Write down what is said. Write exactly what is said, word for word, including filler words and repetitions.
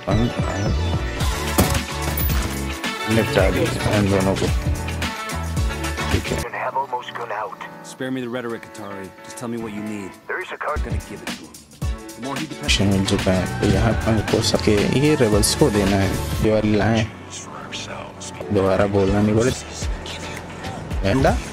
हम निपटा दिए इन दोनों को ठीक है Spare me the rhetoric, Atari. Just tell me what you need. There is a card. I'm gonna give it to him. The more he depends on Japan, तो यहाँ पर को सके ये रेबल्स को देना है जो वाली लाएं दोबारा बोलना नहीं बोले एंडा